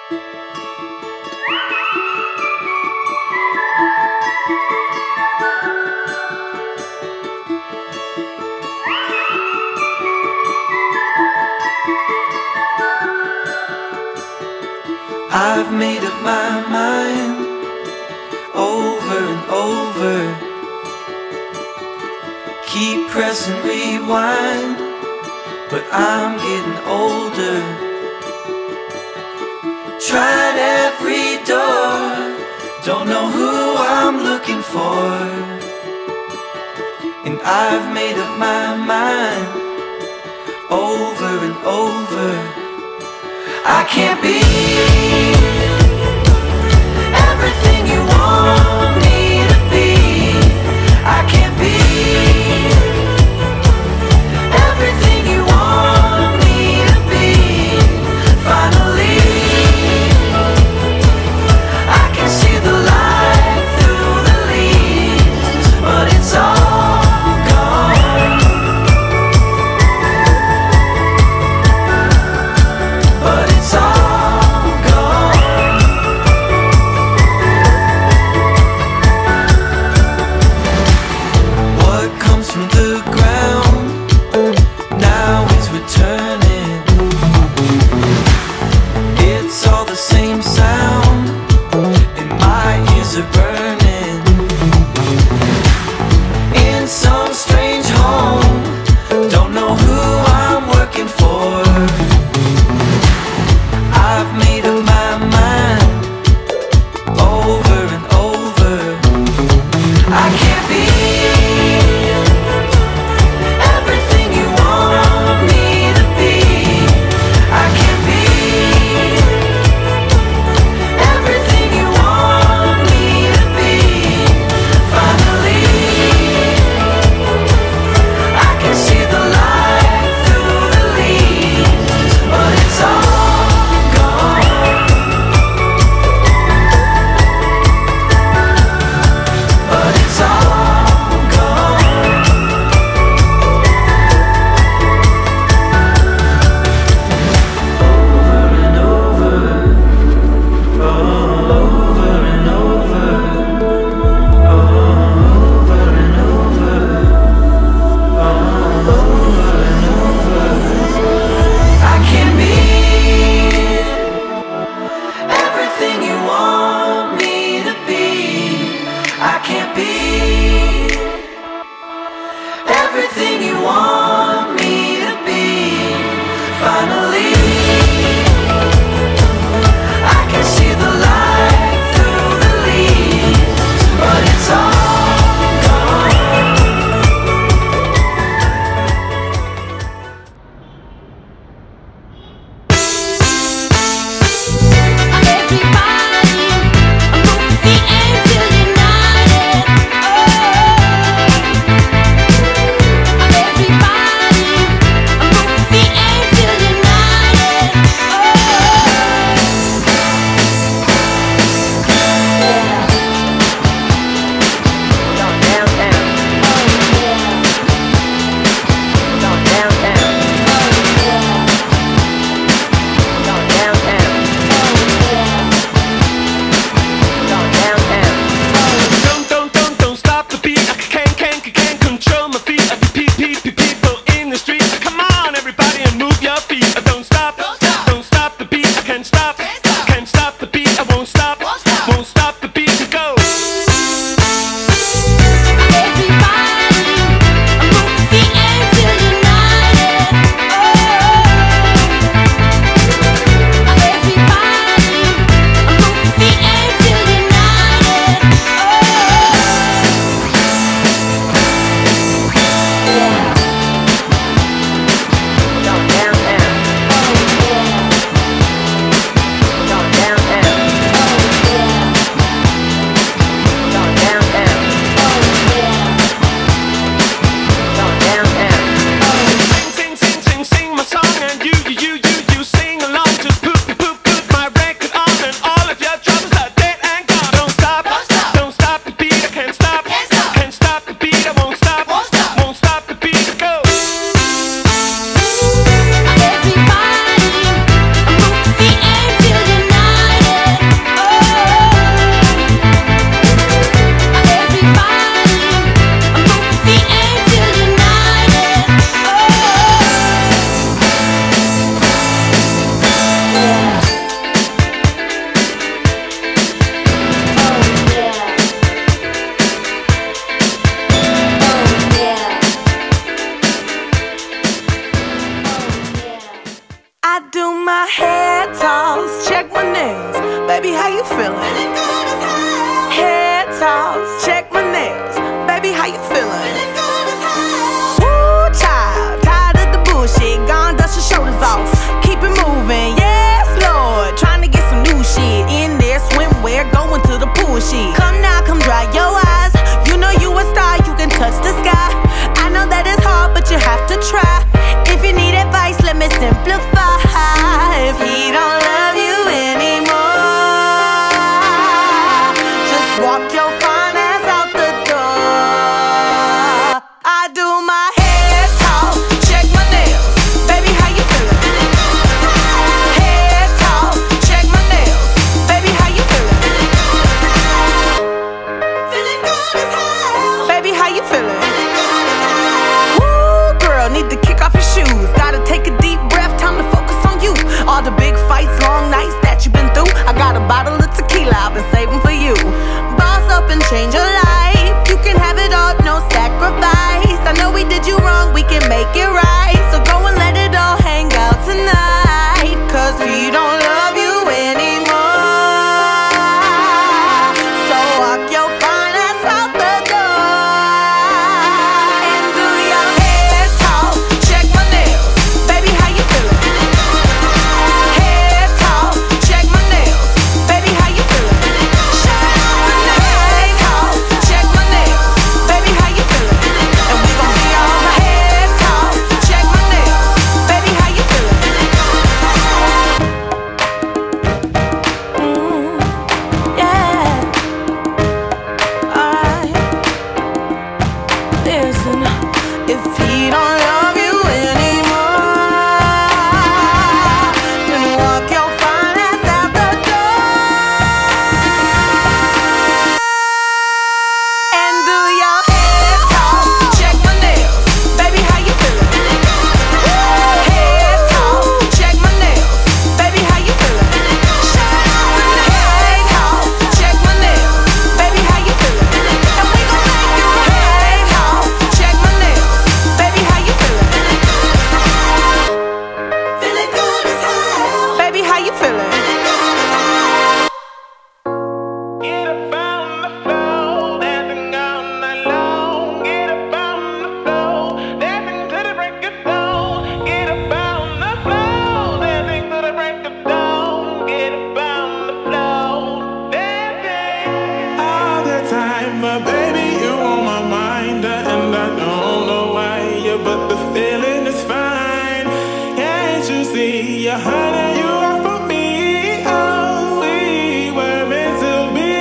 I've made up my mind over and over. Keep pressing rewind, but I'm getting older. Tried every door, don't know who I'm looking for. And I've made up my mind over and over. I can't be everything you want me to be. I can't be everything you want me to be. Finally, I can see the light through the leaves, but it's all gone. But it's all gone. What comes from the ground now is returning. It's all the same sound, and my ears are burning. In some strange home, don't know who I'm working for. I've made up my mind over and over. I can't be everything you want me to be. I can't be everything you want me to be. Finally, I can see the light through the leaves, but it's all gone. But it's all gone. Over and over, over and over, over and over, over and over. I can't be everything you want me to be. I can't be everything you want me to be. Finally, I can see the light through the leaves, but it's all gone. Everybody, move the and feel united. Everybody, move the and feel united. Don't stop the beat. I can't control my feet. People in the street. Come on, everybody, and move your feet. Don't stop the beat. I can't stop the beat. I won't stop the beat to go. Everybody, move the and feel united. Everybody, move the and feel united. Sing my song, and you sing along. Just put my record on, and all of your troubles are dead and gone. Don't stop the beat. I can't stop the beat. I won't stop the beat to go. Everybody, move the and feel united. do my hair toss, check my nails. Baby, how you feeling? Hair toss, check my nails. Baby, how you feeling? Woo, child, tired of the bullshit. Gone, dust your shoulders off. Keep it moving, yes, Lord. Trying to get some new shit in there. Swimwear, going to the pool shit. Come now, come dry your eyes. You know you a star, you can touch the sky. I know that it's hard, but you have to try. If you need advice, let me simplify. If he don't love you anymore, just walk your fine ass out the door. I do my hair talk, check my nails. Baby, how you feeling? Hair talk, check my nails. Baby, how you feeling? Feeling good as hell. Baby, how you feeling? Woo, girl, need to kick off your shoes. Gotta take a deep breath, time to focus on you. All the big fights, long nights that you've been through. I got a bottle of tequila I've been saving for you. Boss up and change your life. You can have it all, no sacrifice. I know we did you wrong, we can make it right. So go and let it all hang out tonight. Cause he don't love you anymore. So walk your fine ass out the door. And do your hair talk, check my nails. Baby, how you feeling? Hair talk, check my nails. Baby, how you feeling? Shout out tonight. Talk, check my nails. Baby, how you feeling? And we gon' be all hair talk, check my nails. Baby, how you feeling? Yeah. Alright. Listen, if he don't love you anymore, then walk your fine ass out the door. And do your hair talk, check my nails. Baby, how you feeling? Hair talk, check my nails. Baby, how you feeling? Shout out tonight. Talk, check my nails. Baby, how you feeling? And we gon' make it right. Talk, check my nails. Baby, how you feeling? Feeling good as hell. Baby, how you feeling? Get up on the floor, dancing all night long. Get up on the floor, dancing to the break of dawn. Get up on the floor, dancing to the break of dawn. Get up on the floor, dancing all the time, but baby, you on my mind, and I don't know why, yeah, but the feeling is fine. Can't you see, yeah, honey, you are for me. Oh, we were meant to be,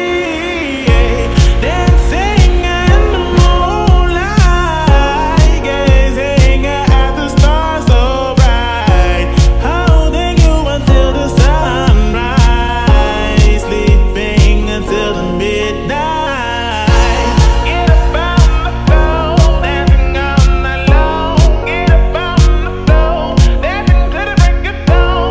dancing in the moonlight, gazing at the stars so bright, holding you until the sunrise, sleeping until the midnight. Get up on the floor, dancing all night long. Get up on the floor, dancing to the break of dawn.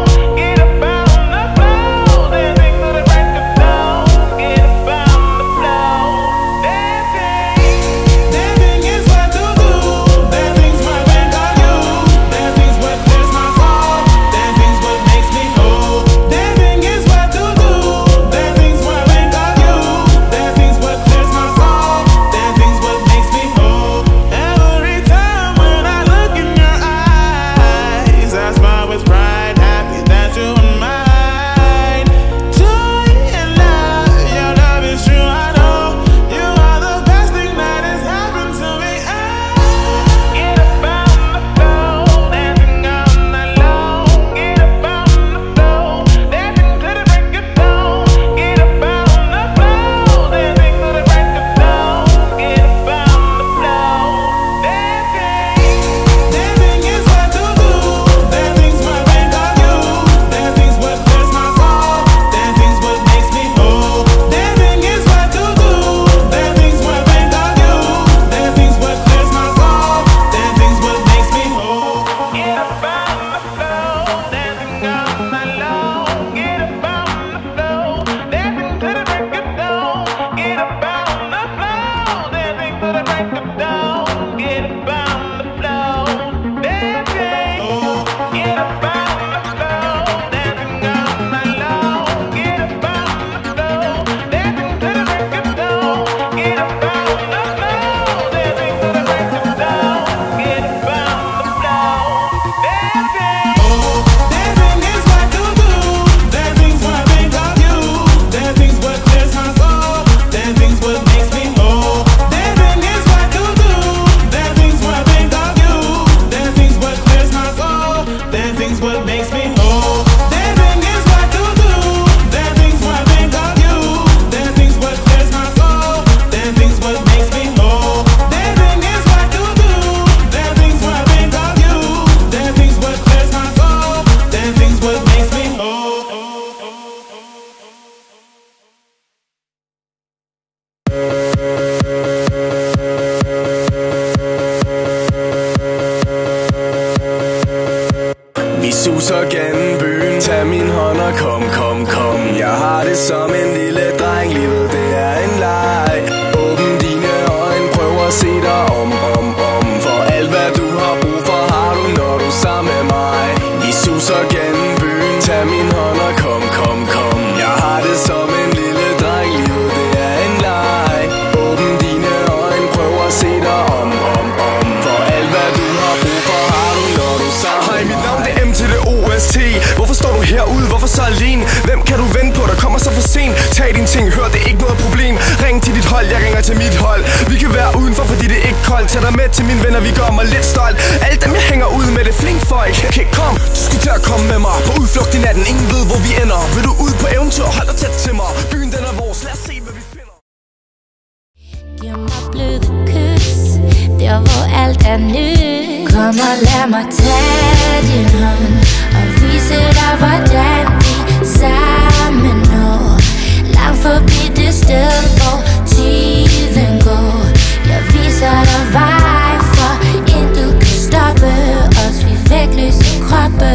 Vi suser gennem byen, tag min hånd og kom, kom, kom. Jeg har det som en lille dreng, livet det er en leg. Åbn dine øjne, prøv at se dig om. For alt hvad du har brug for, har du, når du er sammen med mig. Vi suser gennem byen, tag min hånd og kom, kom, kom. Jeg har det som en lille dreng, livet det er en leg. Åbn dine øjne, prøv at se dig om. For alt hvad du har brug for, har du, når du er sammen med mig. Hej, mit navn det er M til det OST. Hvorfor står du herude, hvorfor så alene? Hvem kan du vente på, der kommer så for sent? Tag dine ting, hør, det er ikke noget problem. Ring til dit hold, jeg ringer til mit hold. Vi kan være udenfor, fordi det er ikke koldt. Tag dig med til mine venner, vi gør mig lidt stolt. Alle dem jeg hænger ud med, det flink folk. Okay, kom, du skulle til at komme med mig. På udflugt i natten, ingen ved hvor vi ender. Vil du ud på eventyr, hold dig tæt til mig. Byen den er vores, lad os se hvad vi finder. Giv mig bløde kys, der hvor alt er nyt. Kom og lad mig tage din hånd og vise dig hvordan vi sammen når langt forbi det sted hvor tiden går. Jeg viser dig vej, for intet kan stoppe os. Vi er vægtløse kroppe.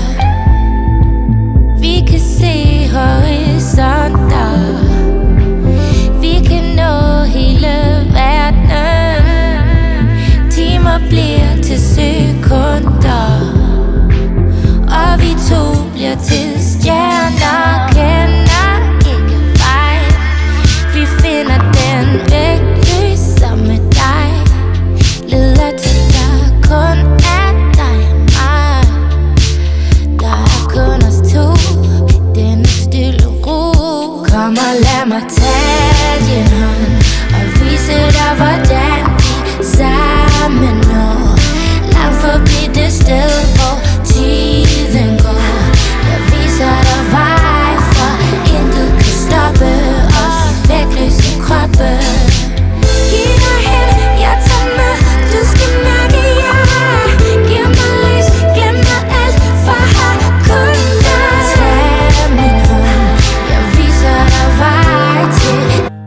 Vi kan se horisonter. Vi kan nå hele verden. Timer bliver til sekunder, og vi to bliver til stjerner. Kender ikke vej. Vi finder den væk sammen med dig. Leder til der kun er dig og mig. Der er kun os to, den stille ro. Kom og lad mig tage din hånd og vise dig hvordan vi sammen når langt forbi det sted hvor tiden går. Jeg viser dig vej, for intet kan stoppe os. Vi er vægtløse kroppe. Giv dig hen, jeg tager med. Du skal mærke jeg. Giv mig lys, glem mig alt, for her kun dig. Tag min hånd, jeg viser dig vej til.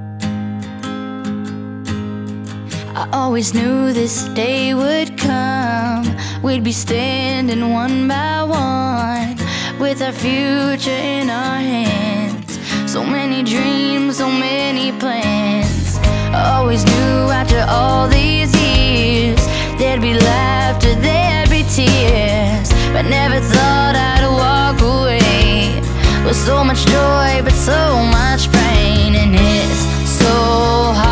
I always knew this day would come. We'd be standing one by one with our future in our hands. So many dreams, so many plans. I always knew after all these years there'd be laughter, there'd be tears, but never thought I'd walk away with so much joy but so much pain. And it's so hard